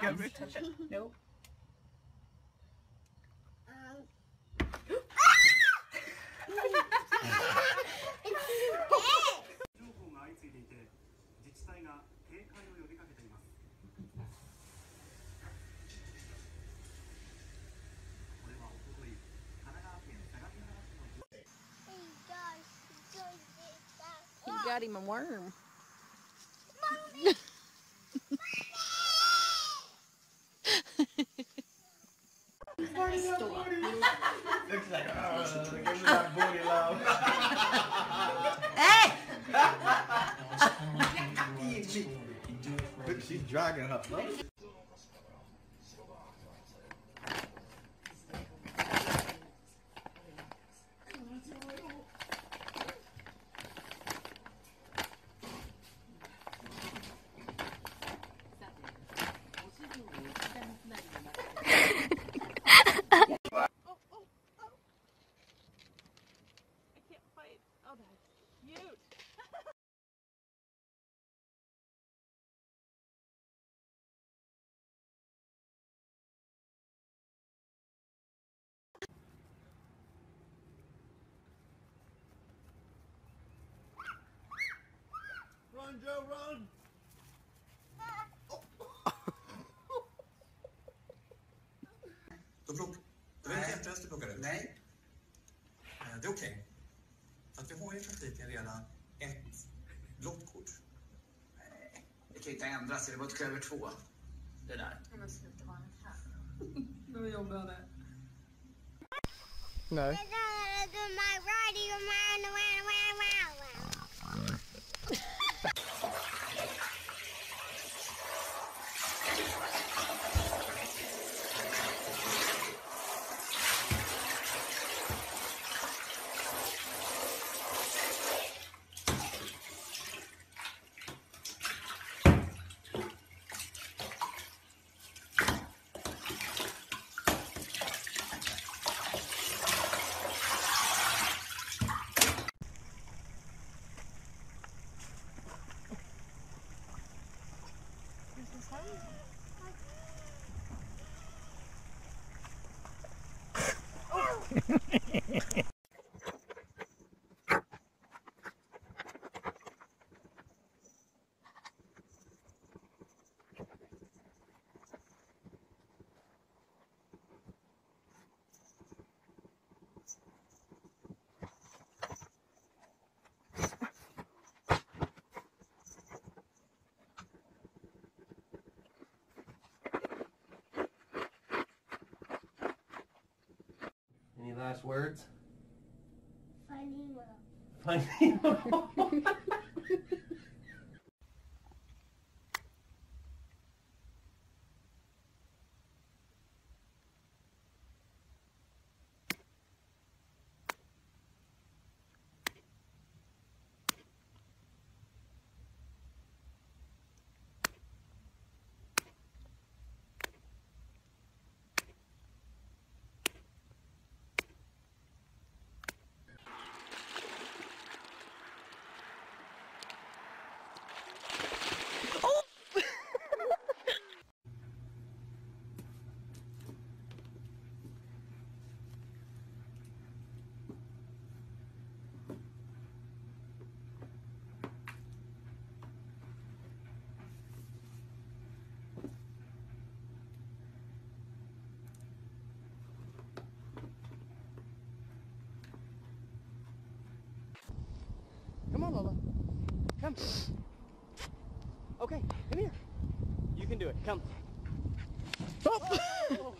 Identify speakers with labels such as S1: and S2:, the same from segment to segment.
S1: Go, touch it. Nope.
S2: You got him a worm.
S3: Looks like, give me that booty, love.
S1: Hey!
S3: She's dragging her.
S2: Oh, that's cute.
S3: Run, Joe, run!
S4: Då vill inte jätteröst plocka ut. Nej. Det är okej. För att vi har i praktiken redan ett blått kort. Nej, det kan inte ändras. Det var ett över 2. Det där.
S1: Men sluta vara här. Nu jobbar jag det.
S3: Nej.
S5: Any last words?
S6: Fanny.
S5: Fanny.
S7: Come on, Lola. Come. Okay, come here. You can do it. Come. Oh.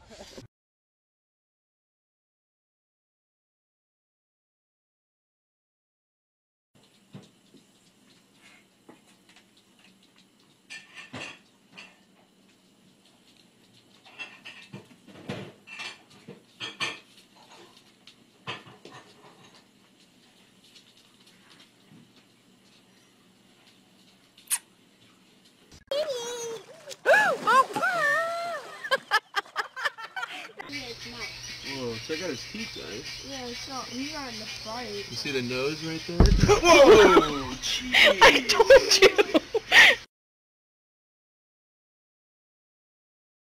S5: Whoa, check out his teeth, guys.
S6: Yeah, so he's not in the fight.
S5: You see the nose right there? Whoa! Jeez.
S2: I told you.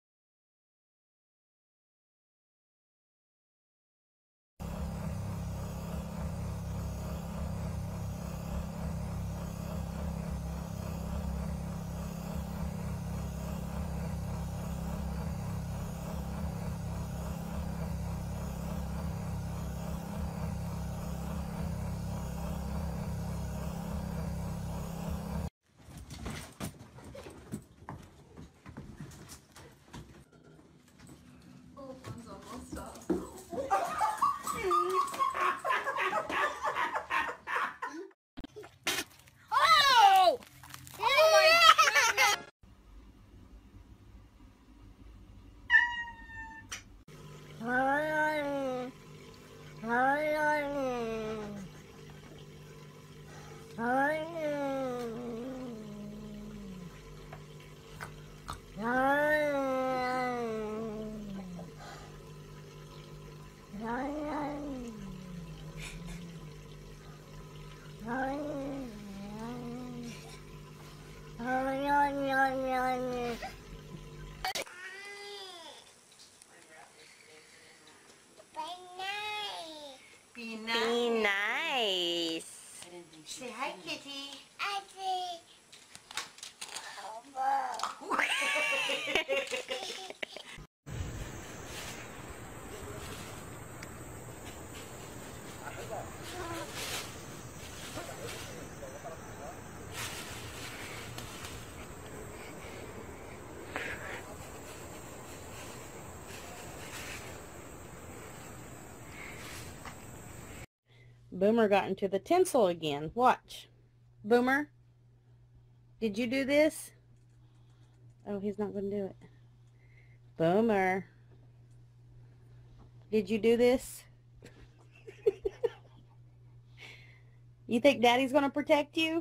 S8: Be
S2: Be
S8: nice.
S2: nice.
S8: Say hi, kitty.
S2: Boomer got into the tinsel again. Watch. Boomer, did you do this? Oh, he's not going to do it. Boomer, did you do this? You think Daddy's going to protect you?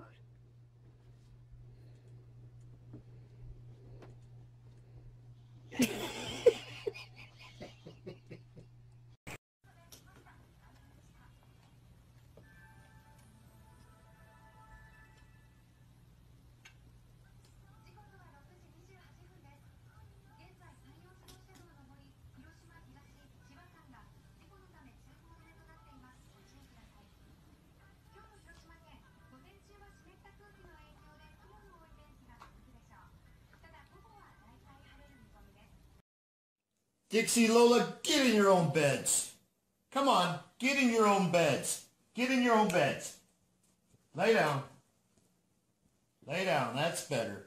S3: Dixie, Lola, get in your own beds. Come on, get in your own beds. Get in your own beds. Lay down. Lay down, that's better.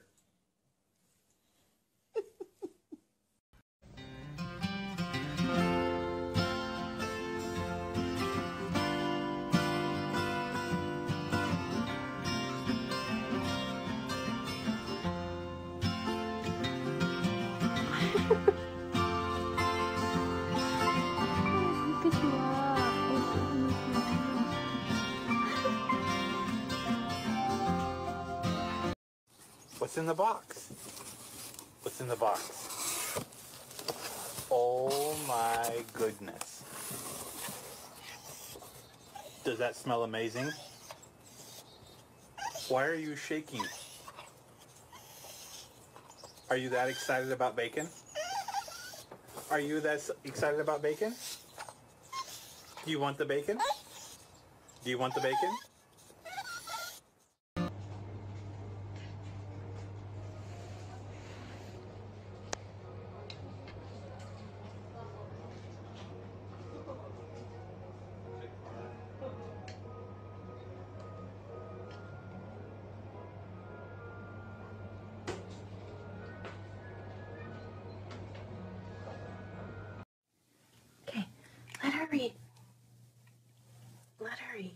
S9: What's in the box? What's in the box? Oh my goodness. Does that smell amazing? Why are you shaking? Are you that excited about bacon? Are you that excited about bacon? Do you want the bacon? Do you want the bacon?
S2: Okay, let her read. Let her read.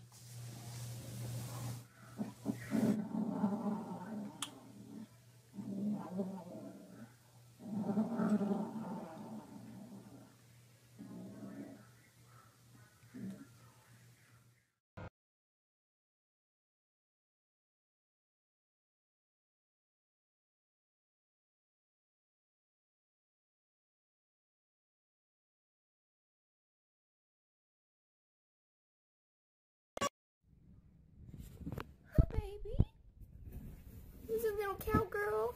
S6: Hi, baby. Who's a little cowgirl?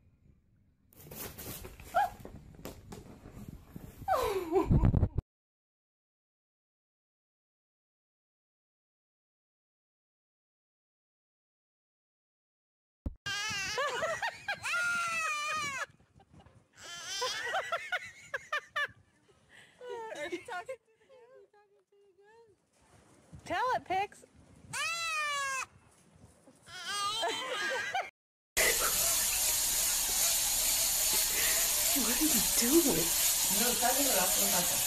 S2: Are you talking to the goat? Tell it, Pix. What are you doing?
S1: No, sáquenlo la plata.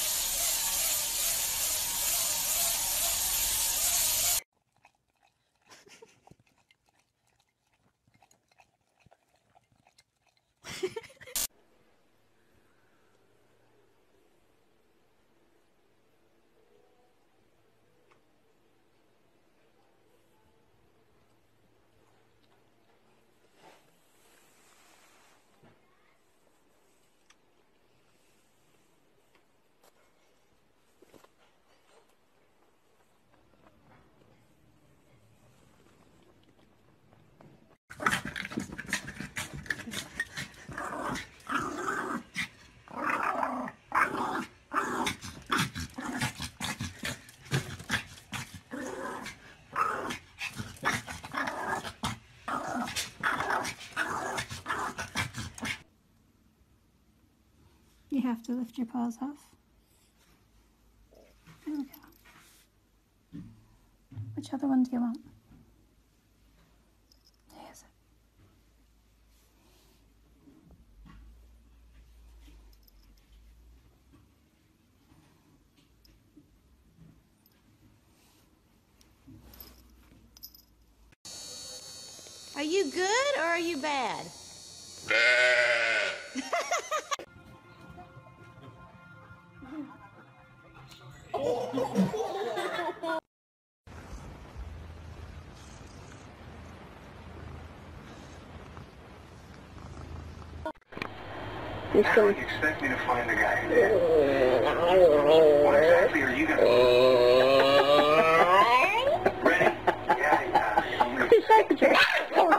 S6: have to lift your paws off. There we go. Which other one do you want? There's it.
S8: Are you good or are you bad?
S4: How do you expect me to find the guy who did? What exactly are you going to do? Ready? Yeah.